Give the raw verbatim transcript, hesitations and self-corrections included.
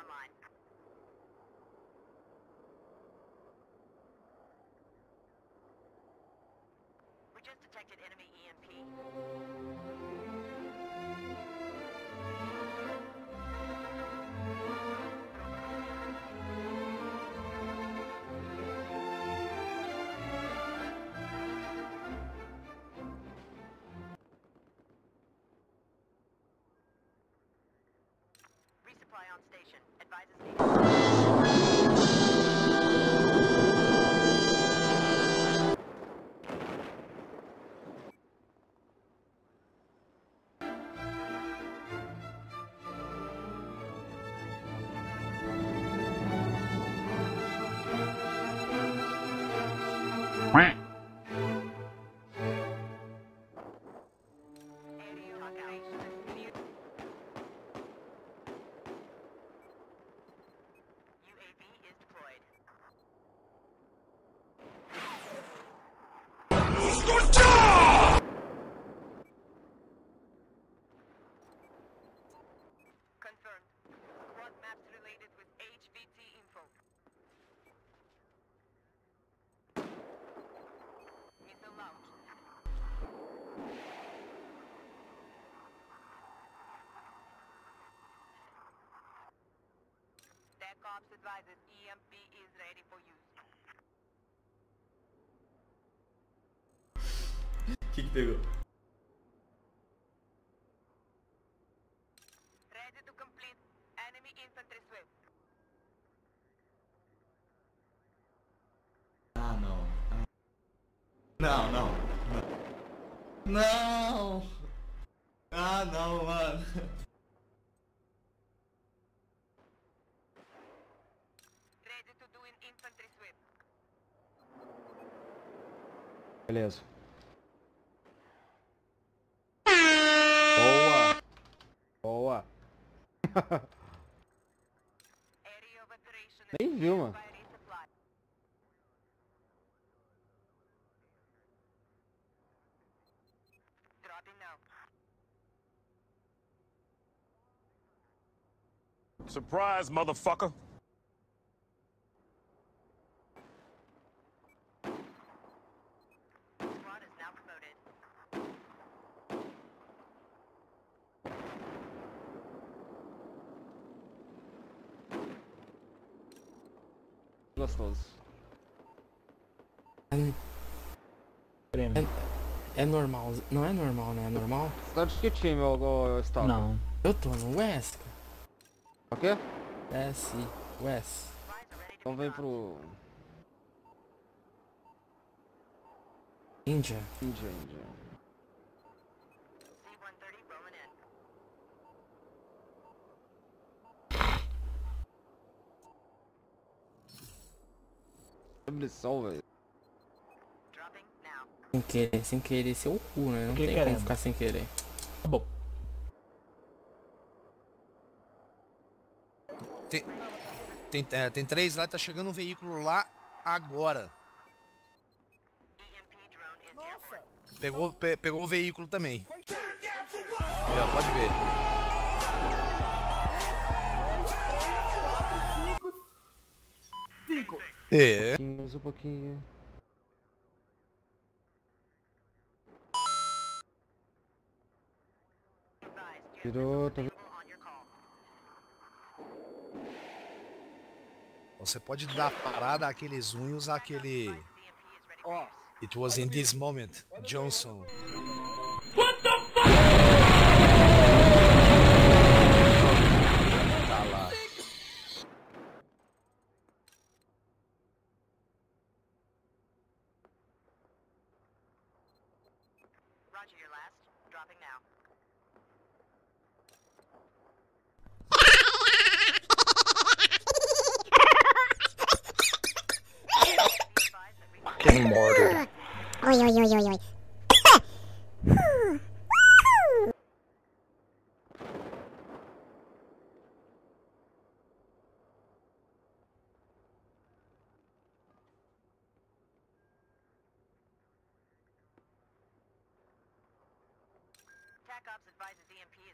online. We just detected enemy E M P. Resupply on station. Advises U A V is deployed. Confirmed. Squad maps related with H V T info. Missile launched. Tech Ops advises E M P is ready for use. O que que pegou? Ready to complete enemy infantry sweep. Ah, não. Ah. Não, não. Não. Não. Ah, não, mano. Ready to do an infantry sweep. Beleza. Boa. Boa. Area of operation Nem viu, mano. by resupply. Dropping now. Surprise, motherfucker. Squad is now promoted. Gostoso. É, é normal, não é normal, né? É normal? Você tá de que time, ô, ô, Stalker? Não. Eu tô no West. O quê? S, West. Supplies are ready to Então be vem gone. pro... Índia. Índia, Índia. C one thirty rolling in. Abolição, velho. Dropping now. Sem querer, sem querer ser o cu, né? Não Que tem querendo? como ficar sem querer. Tá bom. Tem, tem, é, tem três lá, tá chegando um veículo lá agora. E M P drone is airborne. Pegou, pe- pegou o veículo também. Aí, ó, pode ver. É. Um pouquinho. Advised, you have Virou, tá available on your call. Você pode dar parada àqueles um e usar aquele. C M P is ready for use. It was in this moment, Johnson. Tá lá. Roger your last. Dropping now. Advised that we Getting mortared. Oi, oi, oi, oi, oi. TAC Ops advises E M P